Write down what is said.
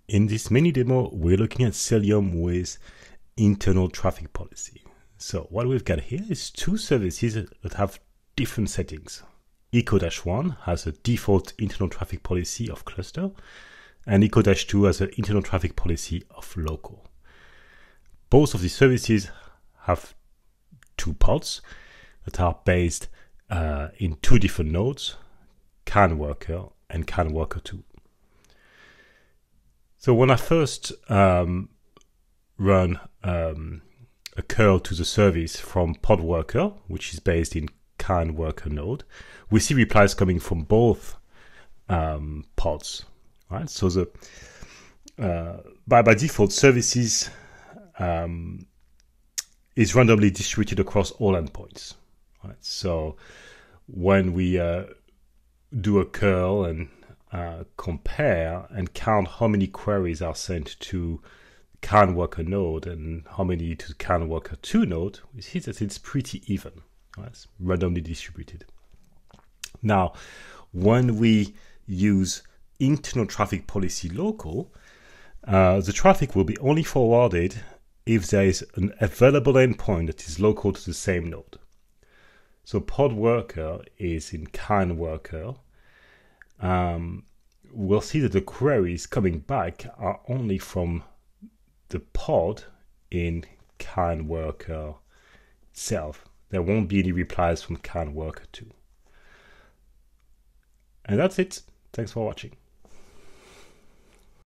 In this mini demo, we're looking at Cilium with internal traffic policy. So what we've got here is two services that have different settings. Eco-1 has a default internal traffic policy of cluster, and Eco-2 has an internal traffic policy of local. Both of these services have two pods that are based in two different nodes, CAN worker and CAN worker 2. So when I first run a curl to the service from pod worker, which is based in CAN worker node, we see replies coming from both pods. Right? So the by default, services is randomly distributed across all endpoints. Right? So when we do a curl and compare and count how many queries are sent to CAN worker node and how many to CAN worker 2 node, we see that it's pretty even. Right? It's randomly distributed. Now, when we use internal traffic policy local, the traffic will be only forwarded if there is an available endpoint that is local to the same node. So pod worker is in CAN worker. We'll see that the queries coming back are only from the pod in CAN worker itself. There won't be any replies from CAN worker 2. And that's it. Thanks for watching.